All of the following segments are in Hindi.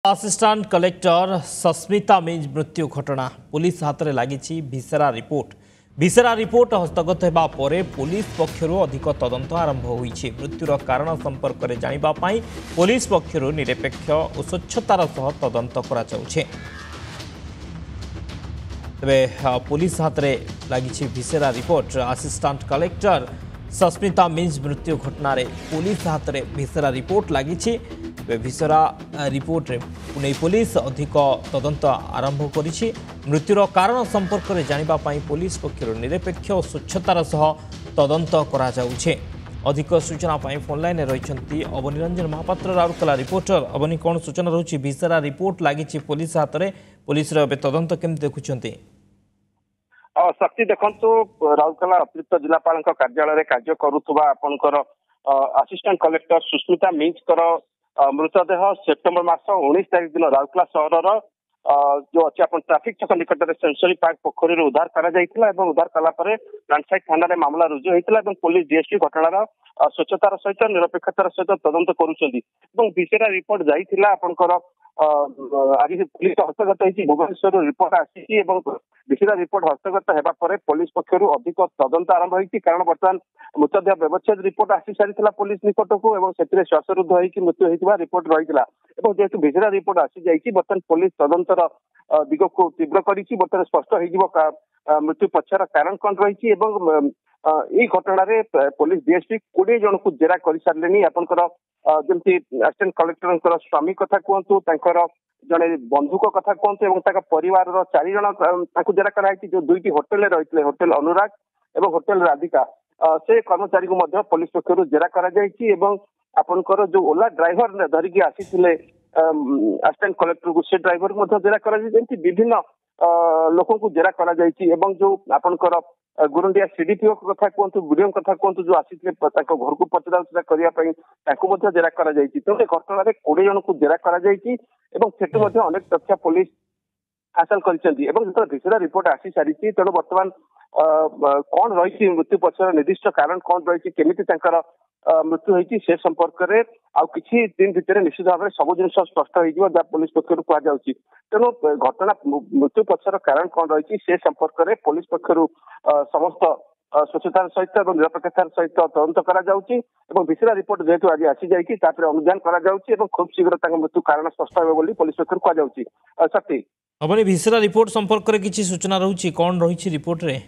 असिस्टेंट कलेक्टर सस्मिता मिंज मृत्यु घटना पुलिस हाथ में लगी भिसेरा रिपोर्ट हस्तगत होगा पर पुलिस पक्षर अधिक तदंत आरंभ होईछि। मृत्युर कारण संपर्क में जानापी पुलिस पक्षर निरपेक्ष और स्वच्छतार सह तदंत करा जाउछे। तेबे पुलिस हाथ में लगी viscera report assistant collector Sasmita Minj मृत्यु घटना पुलिस हाथ में भिसेरा रिपोर्ट लगी। भिसेरा रिपोर्ट पुणे पुलिस अधिक तदंत आरंभ करिछि। मृत्युर कारण संपर्क में जानापी पुलिस पक्षर निरपेक्ष और स्वच्छतार सह तदंत करा जाउछे। अधिक सूचना फोन लाइन रही अवनी रंजन महापात्र राउरकेला रिपोर्टर। अवनी कौन सूचना रही भिसेरा रिपोर्ट लगी पुलिस हाथ में पुलिस तदंत केमती देखुंट? शक्ति देखु राउरकेला अतिरिक्त जिलापाल कार्यालय कार्य करुवा आपंकर असिस्टेंट कलेक्टर सुस्मिता मिंजकर मृतदेह सेप्टेम्बर मास 19 तारिख दिन राउरकेला सहर जो अच्छे ट्राफिक छक निकट में सेंसरी पार्क पोखरी उद्धार कर उद्धार कलापर नानसाई थाना मामला रुजु होता पुलिस डीएसपी घटनार स्वच्छतार सहित निरपेक्षतार सहित तदंत करुँचा रिपोर्ट जाइला आपंकर आज पुलिस हस्तगत होती भुवनेश्वर रिपोर्ट आसी भिसेरा रिपोर्ट हस्तगत होगा पर पुलिस पक्षर अधिक तदंत आरंभ होती कारण बर्तमान मृतदेह व्यवच्छेद रिपोर्ट आसी सारी पुलिस निकट को श्वासरुद्ध होकर मृत्यु होता रिपोर्ट रही जेहेतु भिसेरा रिपोर्ट आसी जाइए बर्तमान पुलिस तदंतर दिग को तीव्र कर स्पष्ट हो मृत्यु पछर कारण कौन रही यही घटना पुलिस डीएसपी 20 जन को जेरा कर सारे आपंकर जमी असिस्टेंट कलेक्टर स्वामी कथा कहतु जड़े बंधुक कथा कहतु परिवार 4 जन जेरा कराई जो 2टी होटेल रही होटेल अनुराग और होटेल राधिका से कर्मचारी को पुलिस पक्षर जेरा कर जो ओला ड्राइवर धरिकी आसी असिस्टेंट कलेक्टर को से ड्राइवर को जेरा कर विभिन्न लोक को जेरा कर जो आपंकर गुरुंडिया सीडीपीओ कथा कहतु वीडियो कथा कहतु जो आसी घर को पचरा करने जेरा कर घटना 20 जन को जेरा कर अनेक तथ्य पुलिस हासिल कर भिसेरा रिपोर्ट आसी सारी तेणु बर्तमान कौन रही मृत्यु पछर निर्दिष्ट कारण कौन रही केमी मृत्यु होती से संपर्क में आउ किसी दिन भितर निश्चित भाव में सब जिन स्पष्ट हो पुलिस पक्षर कहुच्छी तेणु घटना मृत्यु पछर कारण कौन रही से संपर्क में पुलिस पक्षर समस्त स्वच्छतार सहित और निरपेक्षतार सहित तदंत करा भिसेरा रिपोर्ट जेहेतु आज आसी जाइए अनुधान करा खूब शीघ्र मृत्यु कारण स्पष्ट हो पुलिस पक्षर कहुच्छी। शक्ति अपनी भिसेरा रिपोर्ट संपर्क में किसी सूचना रही कौन रही रिपोर्ट रे?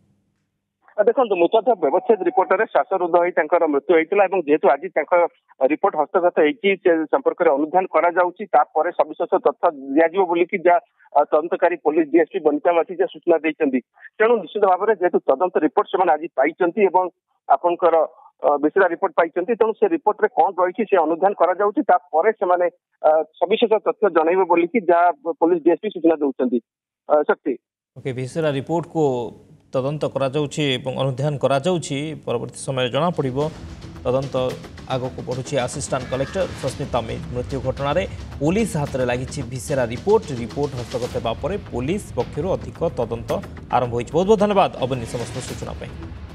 देखो मृतदेह व्यवच्छेद रिपोर्ट में श्वासरुद्ध हो मृत्यु होता जेहेतु आज रिपोर्ट हस्तगत होती संपर्क में अनुधान कर सविशेष तथ्य दिज्व बोलिकी तदंतकारी पुलिस डीएसपी बनिता माथी सूचना देते तेणु निश्चित भाव में जेहेतु तदंत रिपोर्ट से आज पाई आपंकर भिसेरा रिपोर्ट पाई तेणु से रिपोर्ट में कौन रही से अनुधान कर सविशेष तथ्य जनइबे बोलिकी पुलिस डीएसपी सूचना देउछंती। शक्ति ओके भिसेरा रिपोर्ट को तदंत करा जाउछि एवं अनुध्यान करा जाउछि परवर्ती समय जना पड़िबो तदंत आगो को बढ़ुछि। असिस्टेंट कलेक्टर सस्मिता मिंज मृत्यु घटना रे पुलिस हाथ में लगी भिसेरा रिपोर्ट हस्तगत होगा पर पुलिस पक्षर अधिक तदंत आरंभ होइछि। बहुत बहुत धन्यवाद अवनी समस्त सूचना।